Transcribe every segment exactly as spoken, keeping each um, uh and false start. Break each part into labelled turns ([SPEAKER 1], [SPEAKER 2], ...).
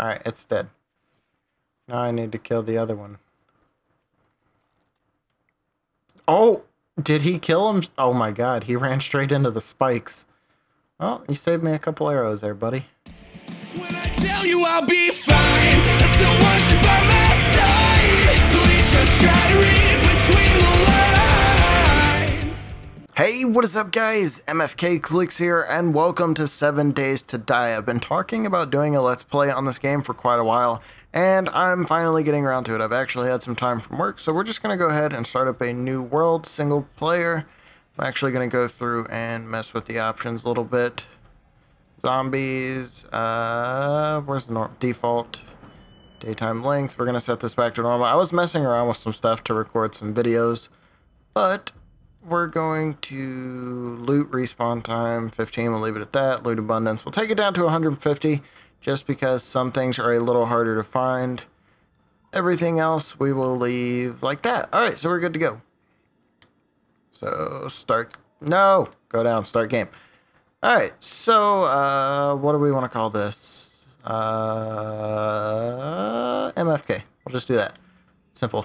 [SPEAKER 1] Alright, it's dead. Now I need to kill the other one. Oh! Did he kill him? Oh my god, he ran straight into the spikes. Well, you saved me a couple arrows there, buddy.
[SPEAKER 2] When I tell you I'll be fine, I still want you by my side. Please just try to read between the lines.
[SPEAKER 1] Hey, what is up guys? M F K Clicks here, and welcome to seven days to die. I've been talking about doing a Let's Play on this game for quite a while, and I'm finally getting around to it. I've actually had some time from work, so we're just going to go ahead and start up a new world, single player. I'm actually going to go through and mess with the options a little bit. Zombies, uh, where's the norm default? Daytime length, we're going to set this back to normal. I was messing around with some stuff to record some videos, but we're going to loot respawn time, fifteen, we'll leave it at that. Loot abundance, we'll take it down to one hundred fifty, just because some things are a little harder to find. Everything else we will leave like that. Alright, so we're good to go. So, start, no, go down, start game. Alright, so, uh, what do we want to call this? Uh, M F K. We'll just do that. Simple.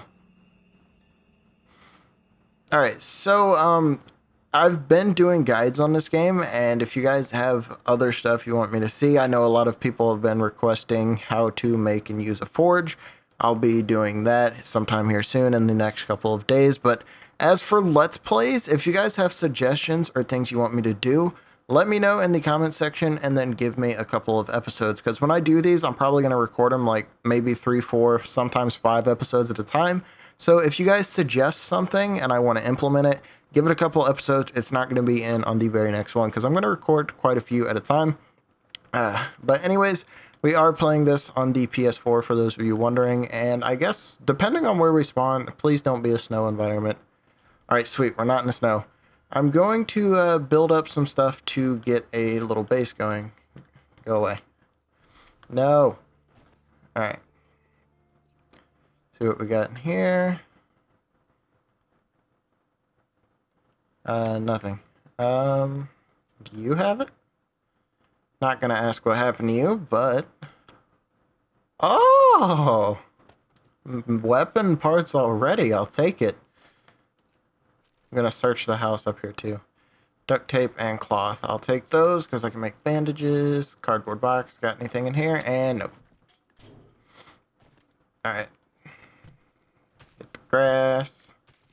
[SPEAKER 1] Alright, so, um, I've been doing guides on this game, and if you guys have other stuff you want me to see, I know a lot of people have been requesting how to make and use a forge. I'll be doing that sometime here soon in the next couple of days, but as for Let's Plays, if you guys have suggestions or things you want me to do, let me know in the comment section and then give me a couple of episodes, because when I do these, I'm probably going to record them like maybe three, four, sometimes five episodes at a time. So if you guys suggest something and I want to implement it, give it a couple episodes. It's not going to be in on the very next one because I'm going to record quite a few at a time. Uh, but anyways, we are playing this on the P S four for those of you wondering, and I guess depending on where we spawn, please don't be a snow environment. Alright, sweet, we're not in the snow. I'm going to uh, build up some stuff to get a little base going. Go away. No. Alright. See what we got in here. Uh, nothing. Um, do you have it? Not gonna ask what happened to you, but... Oh! Weapon parts already, I'll take it. I'm gonna search the house up here too. Duct tape and cloth. I'll take those because I can make bandages. Cardboard box. Got anything in here? And nope. Alright. Get the grass.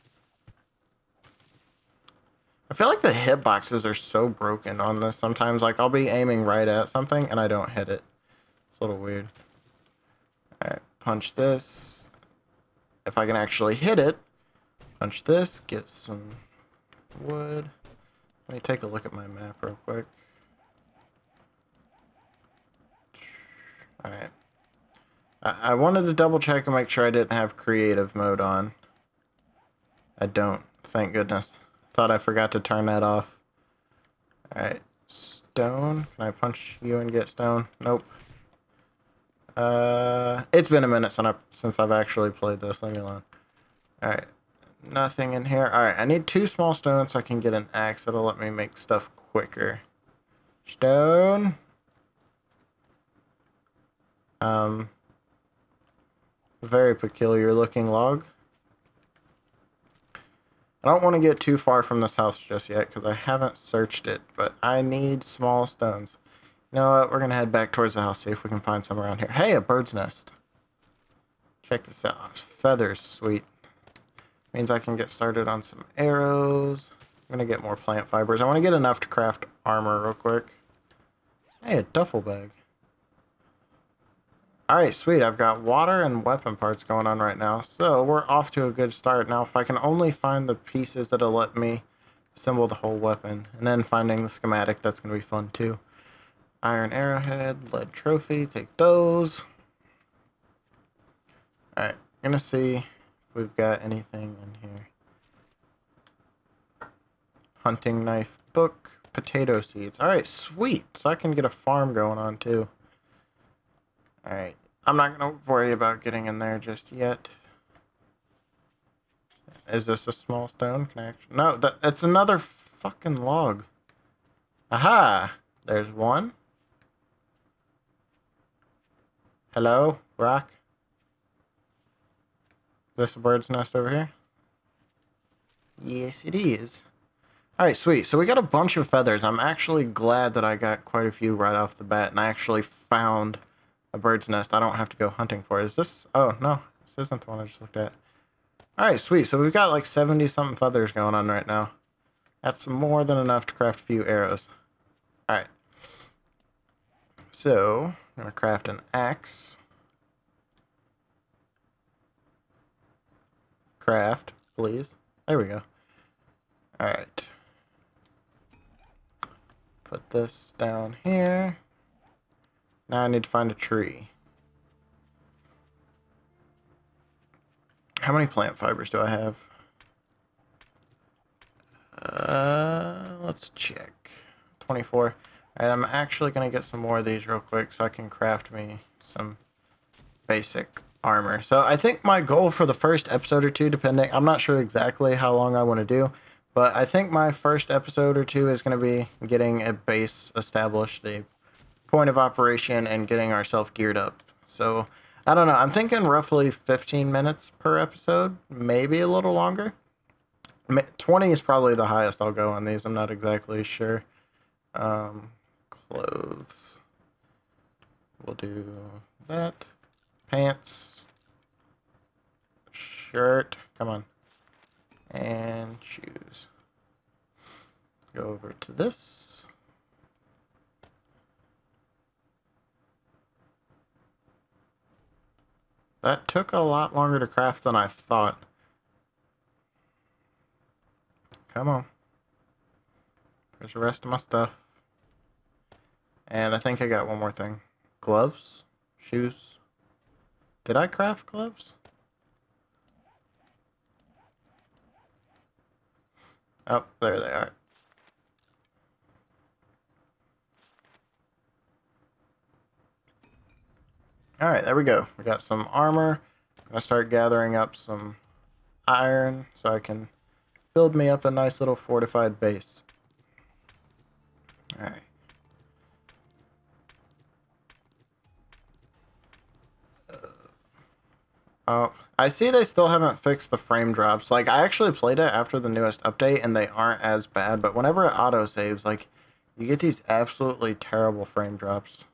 [SPEAKER 1] I feel like the hitboxes are so broken on this sometimes. Like, I'll be aiming right at something and I don't hit it. It's a little weird. Alright, punch this. If I can actually hit it, punch this, get some wood. Let me take a look at my map real quick. Alright. I, I wanted to double check and make sure I didn't have creative mode on. I don't, thank goodness. Thought I forgot to turn that off. Alright, stone. Can I punch you and get stone? Nope. Uh, it's been a minute since, I, since I've actually played this. Leave me alone. Alright, nothing in here. Alright, I need two small stones so I can get an axe. That'll let me make stuff quicker. Stone. Um, very peculiar looking log. I don't want to get too far from this house just yet because I haven't searched it, but I need small stones. You know what? We're going to head back towards the house, see if we can find some around here. Hey, a bird's nest. Check this out. Feathers, sweet. Means I can get started on some arrows. I'm going to get more plant fibers. I want to get enough to craft armor real quick. Hey, a duffel bag. Alright, sweet. I've got water and weapon parts going on right now. So, we're off to a good start. Now, if I can only find the pieces that'll let me assemble the whole weapon. And then finding the schematic, that's going to be fun too. Iron arrowhead, lead trophy. Take those. Alright, I'm going to see if we've got anything in here. Hunting knife book. Potato seeds. Alright, sweet. So I can get a farm going on too. Alright, I'm not going to worry about getting in there just yet. Is this a small stone? Can I actually... No, that, it's another fucking log. Aha! There's one. Hello, rock? Is this a bird's nest over here? Yes, it is. Alright, sweet. So we got a bunch of feathers. I'm actually glad that I got quite a few right off the bat, and I actually found a bird's nest I don't have to go hunting for. Is this... Oh, no. This isn't the one I just looked at. Alright, sweet. So we've got like seventy-something feathers going on right now. That's more than enough to craft a few arrows. Alright. So, I'm going to craft an axe. Craft, please. There we go. Alright. Put this down here. Now I need to find a tree. How many plant fibers do I have? Uh, let's check. twenty-four. Alright, I'm actually going to get some more of these real quick so I can craft me some basic armor. So I think my goal for the first episode or two, depending, I'm not sure exactly how long I want to do, but I think my first episode or two is going to be getting a base established, a point of operation, and getting ourselves geared up. So I don't know. I'm thinking roughly fifteen minutes per episode, maybe a little longer. twenty is probably the highest I'll go on these. I'm not exactly sure. Um, clothes. We'll do that. Pants. Shirt. Come on. And shoes. Go over to this. That took a lot longer to craft than I thought. Come on. There's the rest of my stuff. And I think I got one more thing. Gloves? Shoes? Did I craft gloves? Oh, there they are. Alright, there we go. We got some armor. I'm going to start gathering up some iron so I can build me up a nice little fortified base. Alright. Uh, oh, I see they still haven't fixed the frame drops. Like, I actually played it after the newest update, and they aren't as bad. But whenever it auto-saves, like, you get these absolutely terrible frame drops.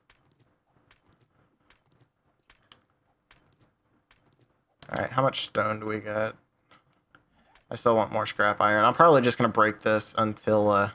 [SPEAKER 1] Alright, how much stone do we got? I still want more scrap iron. I'm probably just going to break this until uh,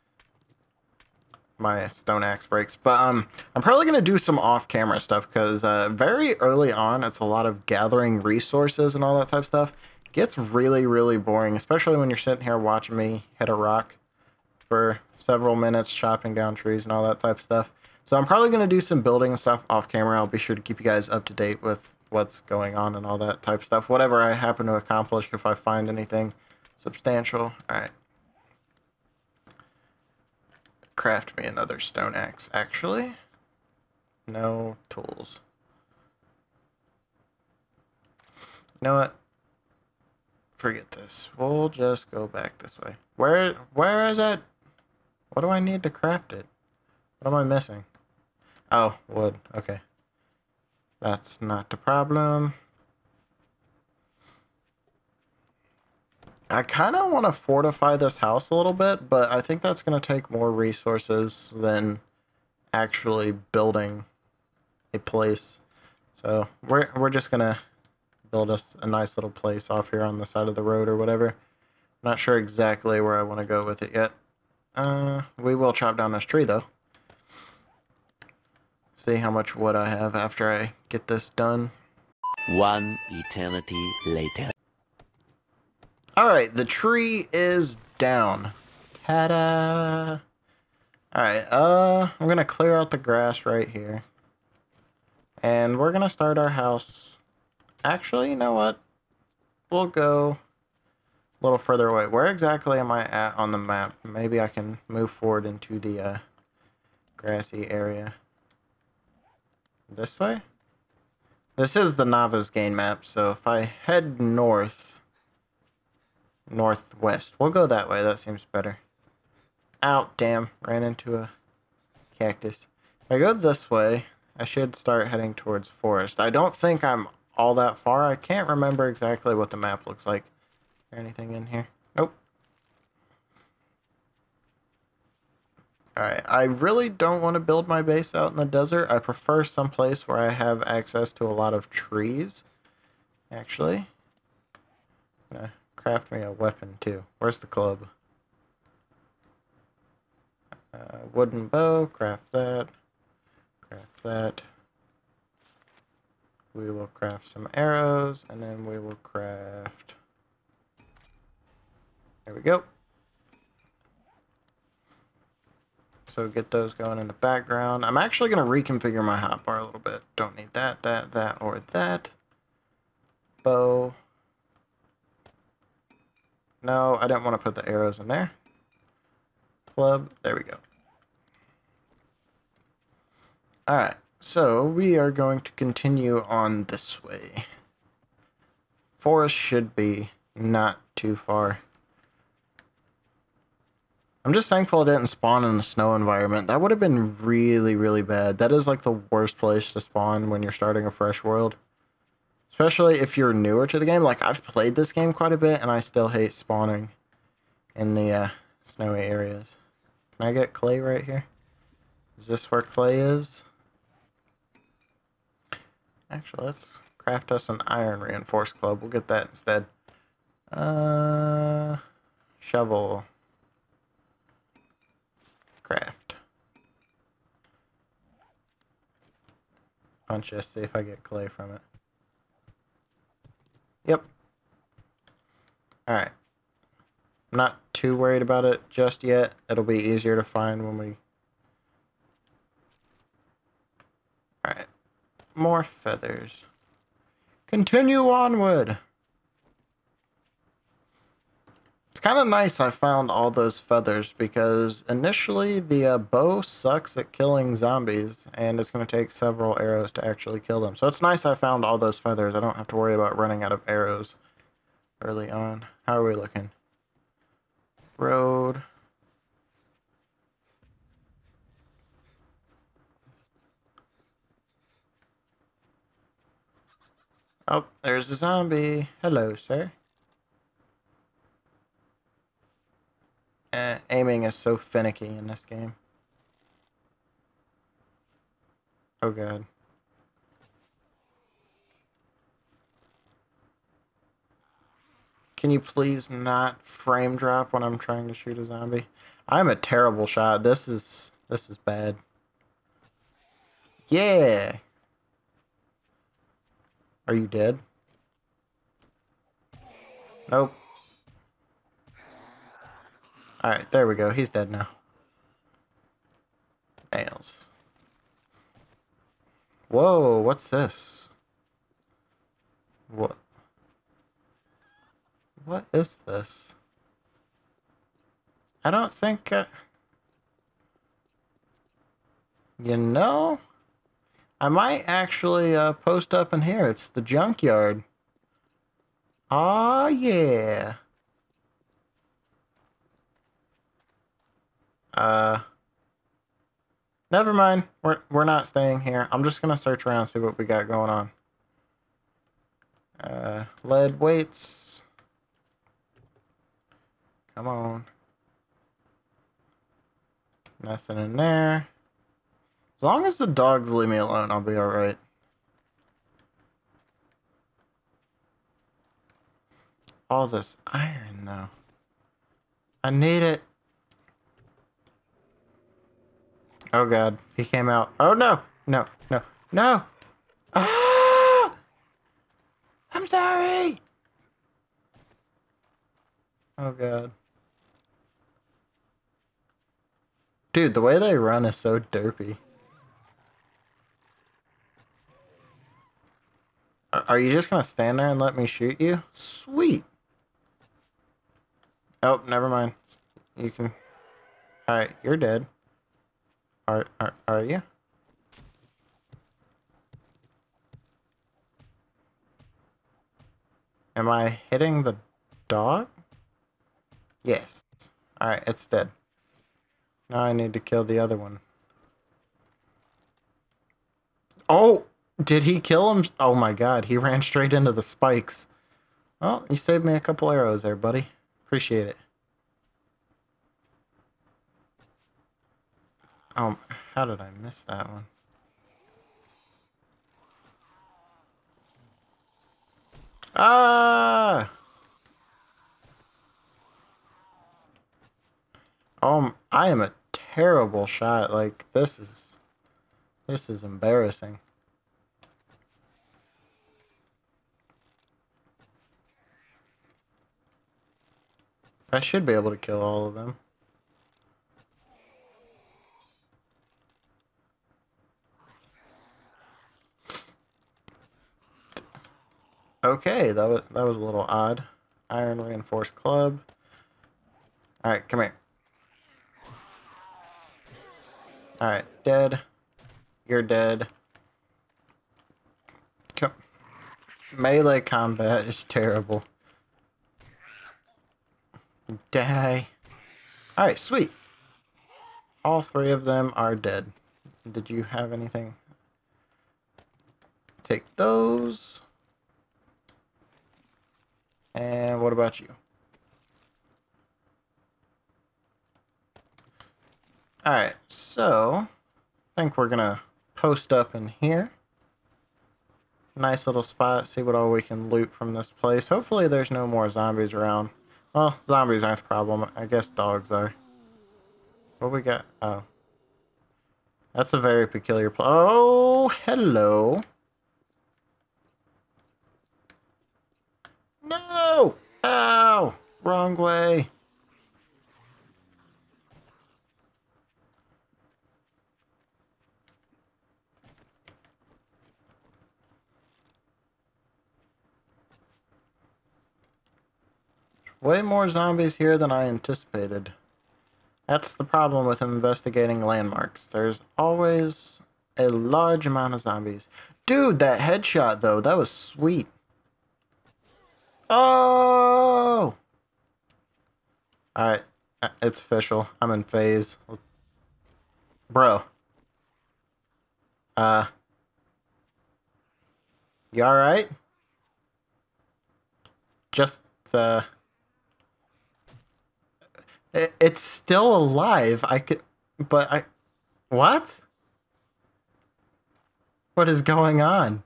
[SPEAKER 1] my stone axe breaks. But um, I'm probably going to do some off-camera stuff because uh, very early on, it's a lot of gathering resources and all that type of stuff. It gets really, really boring, especially when you're sitting here watching me hit a rock for several minutes, chopping down trees and all that type of stuff. So I'm probably going to do some building stuff off-camera. I'll be sure to keep you guys up to date with what's going on and all that type of stuff. Whatever I happen to accomplish, if I find anything substantial. Alright. Craft me another stone axe, actually. No tools. You know what? Forget this. We'll just go back this way. Where, where is it? What do I need to craft it? What am I missing? Oh, wood. Okay. That's not the problem. I kind of want to fortify this house a little bit, but I think that's going to take more resources than actually building a place. So we're, we're just going to build us a nice little place off here on the side of the road or whatever. I'm not sure exactly where I want to go with it yet. Uh, we will chop down this tree, though. See how much wood I have after I get this done.
[SPEAKER 3] One eternity later.
[SPEAKER 1] Alright, the tree is down. Ta-da! Alright, uh, I'm gonna clear out the grass right here. And we're gonna start our house. Actually, you know what? We'll go a little further away. Where exactly am I at on the map? Maybe I can move forward into the uh, grassy area. This way? This is the Nava's Gain map, so if I head north, northwest, we'll go that way. That seems better. Ow, damn. Ran into a cactus. If I go this way, I should start heading towards forest. I don't think I'm all that far. I can't remember exactly what the map looks like. Is there anything in here? Nope. Alright, I really don't want to build my base out in the desert. I prefer some place where I have access to a lot of trees. Actually, I'm gonna craft me a weapon too. Where's the club? Uh, wooden bow, craft that. Craft that. We will craft some arrows, and then we will craft... There we go. So get those going in the background. I'm actually going to reconfigure my hotbar a little bit. Don't need that, that, that, or that. Bow. No, I didn't want to put the arrows in there. Club. There we go. Alright, so we are going to continue on this way. Forest should be not too far. I'm just thankful it didn't spawn in a snow environment. That would have been really, really bad. That is like the worst place to spawn when you're starting a fresh world. Especially if you're newer to the game. Like, I've played this game quite a bit, and I still hate spawning in the uh, snowy areas. Can I get clay right here? Is this where clay is? Actually, let's craft us an iron reinforced club. We'll get that instead. Uh, shovel. Craft. Punch this, see if I get clay from it. Yep. Alright. I'm not too worried about it just yet. It'll be easier to find when we... Alright. More feathers. Continue onward! It's kind of nice I found all those feathers, because initially the uh, bow sucks at killing zombies, and it's going to take several arrows to actually kill them. So it's nice I found all those feathers. I don't have to worry about running out of arrows early on. How are we looking? Road. Oh, there's a zombie. Hello, sir. Eh, aiming is so finicky in this game. Oh god. Can you please not frame drop when I'm trying to shoot a zombie? I'm a terrible shot. This is this is bad. Yeah. Are you dead? Nope. Alright, there we go. He's dead now. Nails. Whoa, what's this? What? What is this? I don't think... Uh, you know? I might actually uh, post up in here. It's the Junkyard. Aw, yeah. Uh, never mind. We're we're not staying here. I'm just gonna search around, see what we got going on. Uh, lead weights. Come on. Nothing in there. As long as the dogs leave me alone, I'll be all right. All this iron, though. I need it. Oh god, he came out. Oh no! No, no, no! Ah! I'm sorry! Oh god. Dude, the way they run is so derpy. Are you just gonna stand there and let me shoot you? Sweet! Oh, never mind. You can... Alright, you're dead. Are, are, are you? Am I hitting the dog? Yes. Alright, it's dead. Now I need to kill the other one. Oh, did he kill him? Oh my god, he ran straight into the spikes. Well, you saved me a couple arrows there, buddy. Appreciate it. Oh, how did I miss that one? Ah! Um, I am a terrible shot. Like, this is... This is embarrassing. I should be able to kill all of them. Okay, that was that was a little odd. Iron reinforced club. All right, come here. All right, dead. You're dead. Come. Melee combat is terrible. Die. All right, sweet. All three of them are dead. Did you have anything? Take those. And what about you? Alright, so I think we're gonna post up in here. Nice little spot, see what all we can loot from this place. Hopefully there's no more zombies around. Well, zombies aren't the problem. I guess dogs are. What we got? Oh. That's a very peculiar pl- Oh, hello. No! Ow! Wrong way. Way more zombies here than I anticipated. That's the problem with investigating landmarks. There's always a large amount of zombies. Dude, that headshot, though, that was sweet. Oh! Alright, it's official. I'm in phase. Bro. Uh. You alright? Just the... It, it's still alive. I could... But I... What? What is going on?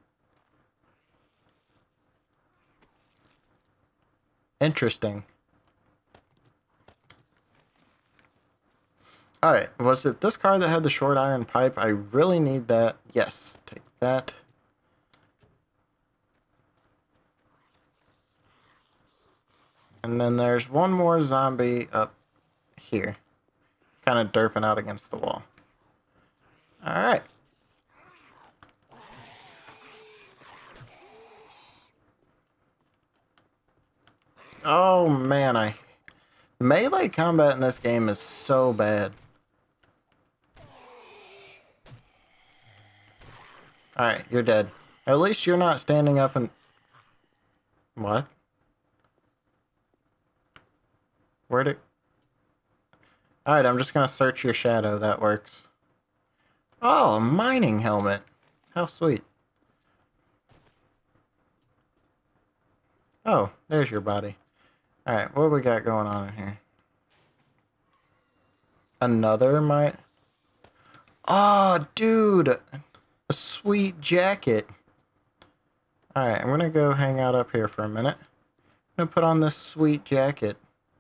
[SPEAKER 1] Interesting. Alright, was it this car that had the short iron pipe? I really need that. Yes, take that. And then there's one more zombie up here. Kind of derping out against the wall. Alright. Oh man, I... Melee combat in this game is so bad. Alright, you're dead. At least you're not standing up and... What? Where'd it... Alright, I'm just gonna search your shadow. That works. Oh, a mining helmet. How sweet. Oh, there's your body. Alright, what we got going on in here? Another mine... Oh, dude! A sweet jacket. Alright, I'm gonna go hang out up here for a minute. I'm gonna put on this sweet jacket.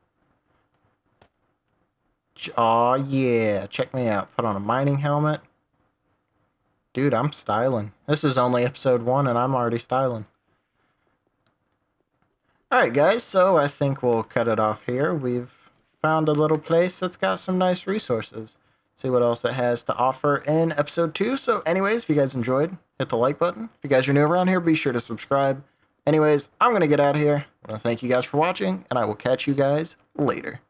[SPEAKER 1] Aw, yeah. Check me out. Put on a mining helmet. Dude, I'm styling. This is only episode one and I'm already styling. Alright guys, so I think we'll cut it off here. We've found a little place that's got some nice resources. See what else it has to offer in episode two. So anyways, if you guys enjoyed, hit the like button. If you guys are new around here, be sure to subscribe. Anyways, I'm going to get out of here. I want to thank you guys for watching, and I will catch you guys later.